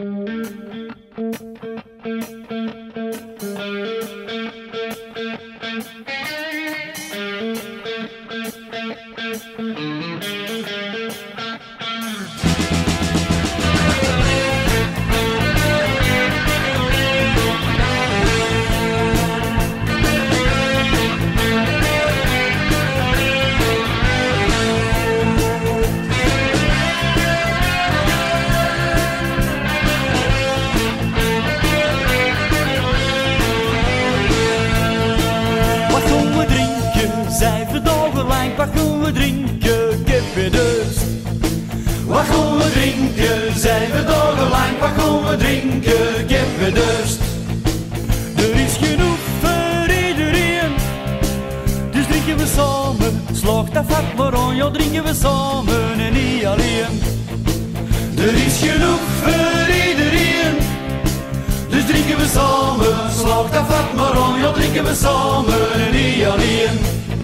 Wat gaan we drinken, kippendust? Wat gaan we drinken, 7 dagen lang? Wat gaan we drinken, kippendust? Er is genoeg voor iedereen, dus drinken we samen. Slag dat vat maar aan, ja drinken we samen en niet alleen. Er is genoeg voor iedereen, dus drinken we samen. Slag dat vat maar aan, ja drinken we samen en niet alleen.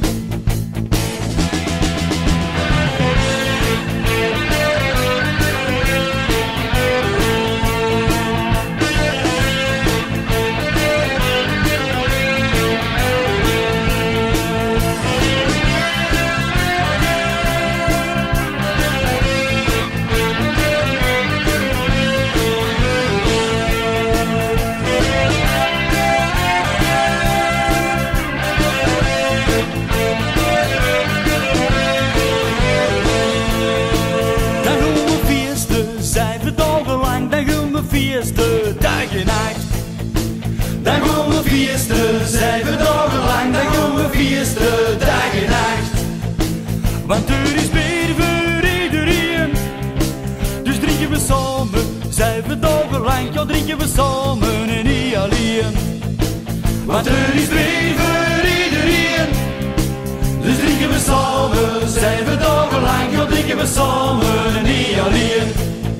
Feesten, dag en nacht. Dan gaan we feesten, 7 dagen lang. Dan gaan we feesten, dag en nacht. Want er is bier voor iedereen, dus drinken we samen. 7 dagen lang, ja drinken we samen en niet alleen. Want er is bier voor iedereen, dus drinken we samen. 7 dagen lang, ja drinken we samen en niet alleen.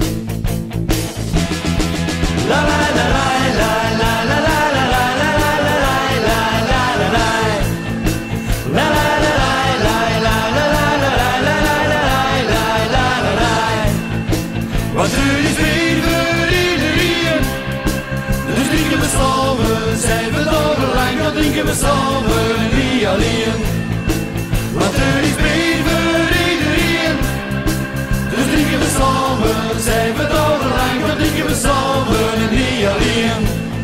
La la la la la la la la la la la la la la la la la. La la la la la la la la la la la la la la. Want er is bier voor iedereen, dus drinken we samen. 7 dagen lang, dan drinken we samen en niet alleen. Want er is bier voor iedereen, dus drinken we samen. 7 dagen lang, dan drinken we samen en niet alleen.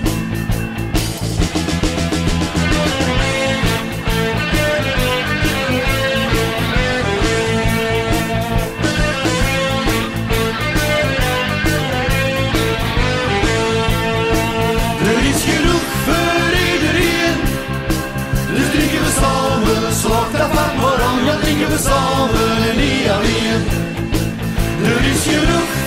Er is genoeg voor iedereen, dus drinken we samen. Slag dat vat maar aan, ja drinken we samen en niet alleen. Er is genoeg